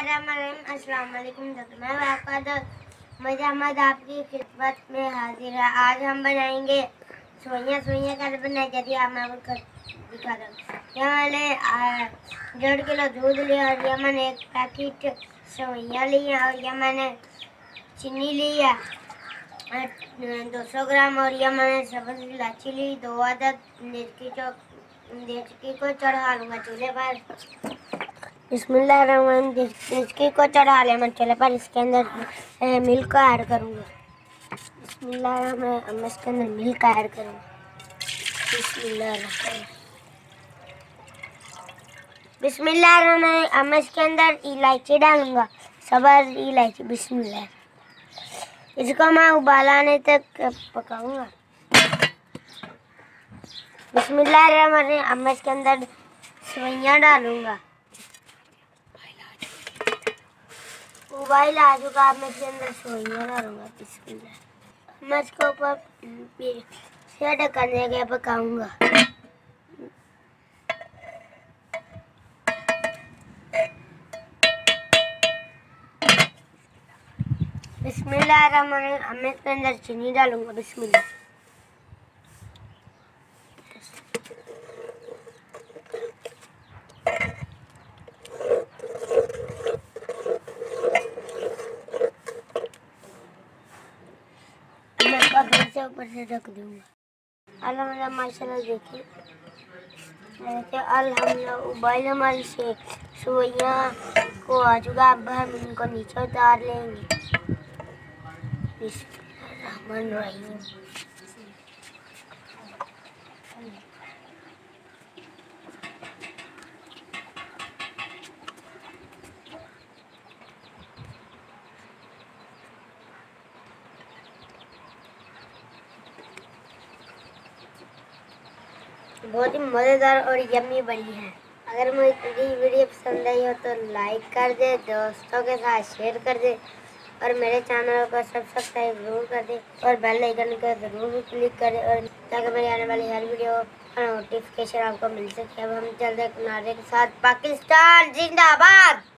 बिस्मिल्लाहिर्रहमानिर्रहीम। अस्सलाम वालेकुम। मैं आपका दोस्त मजहमद आपकी खिदमत में हाजिर है। आज हम बनाएंगे सोइयाँ कैसे बनाई जाती है आप मैं आपको दिखा रहा हूँ। यहाँ मैंने 1.5 किलो दूध लिया और यह मैंने 1 पैकेट सोइयाँ ली है और यह मैंने चीनी ली है 200 ग्राम और यह मैंने सब्ज़ इलायची ली 2 अदद देचकी को चढ़ा लूँगा चूल्हे पर। बिस्मिल्लाहिर्रहमानिर्रहीम। देचकी को चढ़ा लिया मैं चूल्हे पर। इसके अंदर मिल्क ऐड करूँगा। बिस्मिल्लाहिर्रहमानिर्रहीम। मैं इसके अंदर मिल्क ऐड करूँगा। बिस्मिल्लाहिर्रहमानिर्रहीम। मैं इसके अंदर इलायची डालूँगा, सब्ज़ इलायची। बिस्मिल्लाह। इसको मैं उबालाने तक पकाऊँगा। बिस्मिल्लाहिर्रहमानिर्रहीम। मैं इसके अंदर सोइयाँ डालूँगा। उबाल आ चुका, अब मैं इसके अंदर सोइयाँ डालूँगा। बिस्मिल्लाह। मैं इसके ऊपर से ढक्कन देके पकाऊँगा। बिस्मिल्लाहिर्रहमानिर्रहीम। मैं इसके अंदर चीनी डालूँगा। बिस्मिल्लाह। मैं इसका फिर से ऊपर से ढक दूँगा। अल्हम्दुलिल्लाह माशाल्लाह देखिए अल्हम्दुलिल्लाह उबाल हमारी से सोइयाँ को आ चुका। अब हम इनको नीचे उतार लेंगे। बिस्मिल्लाहिर्रहमानिर्रहीम। बहुत ही मज़ेदार और यम्मी बनी है। अगर मुझे वीडियो पसंद आई हो तो लाइक कर दे, दोस्तों के साथ शेयर कर दे और मेरे चैनल को सब्सक्राइब जरूर कर दे और बेल आइकन को ज़रूर क्लिक करें और ताकि मेरी आने वाली हर वीडियो का नोटिफिकेशन आपको मिल सके। अब हम चलते हैं नारे के साथ। पाकिस्तान जिंदाबाद।